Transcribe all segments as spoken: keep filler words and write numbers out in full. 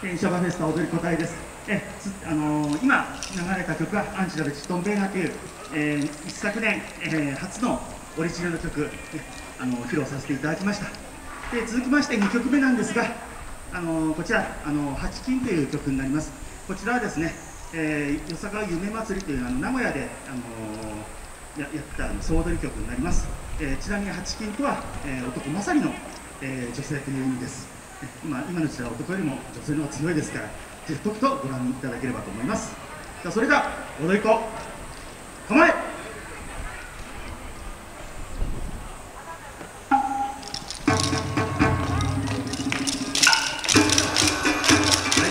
天正場フェスタ踊り子隊です。えあのー、今流れた曲はアンチラルチットンベーガーという、えー、一昨年、えー、初のオリジナル曲、あのー、披露させていただきました。で続きましてにきょくめなんですが、あのー、こちら、あのー、八金という曲になります。こちらはですね、えー、よさかわ夢祭りというあの名古屋で、あのー、や, やったあの総踊り曲になります。えー、ちなみに八金とは、えー、男勝りの、えー、女性という意味です。今, 今の時代は男よりも女性の方が強いですから、ぜひとくとご覧いただければと思います。さあそれでは踊り子構え。はい、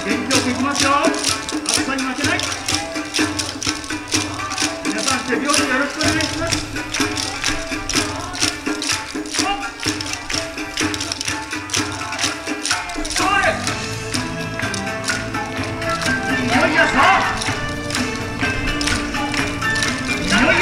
元気よくいきますよ。暑さに負けない。皆さん手拍子よろしくお願いします。いよいよさあ、いよいよ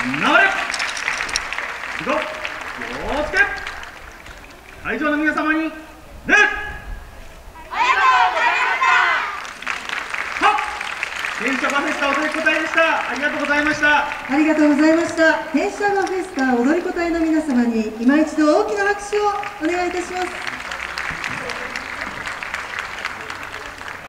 回れ気をつけ会場の皆様に礼。天シャバフェスタ踊り子隊でした。ありがとうございました。 ありがとうございました。天シャバフェスタ踊り子隊の皆様に今一度大きな拍手をお願いいたします。